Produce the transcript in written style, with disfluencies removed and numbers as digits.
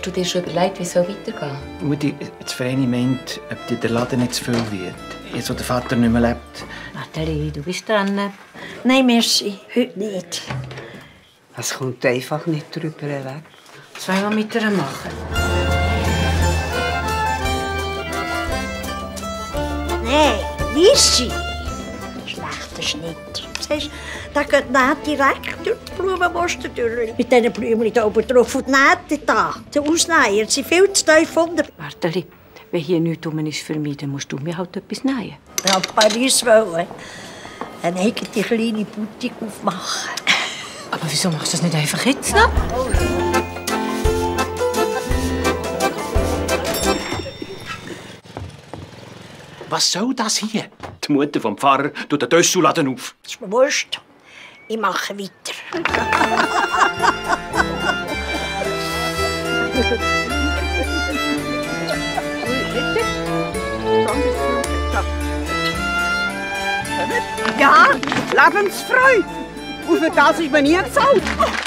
Hast du dir schon überlegt, wie es weitergehen soll? Mutti, das Verein meint, ob dir der Laden nicht zu viel wird. Jetzt, wo der Vater nicht mehr lebt. Nathalie, du bist dran. Nein, merci. Heute nicht. Es kommt einfach nicht drüber weg. Was wollen wir mit ihr machen? Nein, Lissi. Schlechter Schnitt. Siehst, da geht die Nähte direkt durch die Blumenmuster durch. Mit diesen Blümchen hier oben drauf. Und die Nähte da, die Ausnäher, sind viel zu tief unten. Nathalie, wenn hier nichts rum ist für mich, dann musst du mir halt etwas nähen. Ja, Paris wollen. Eine eigene kleine Boutique aufmachen. Aber wieso machst du das nicht einfach jetzt noch? Was soll das hier? Die Mutter vom Pfarrer tut den Dösselladen auf. Das ist mir wurscht. Ich mache weiter. Ja, Lebensfreude. Und für das ist man nie gezahlt.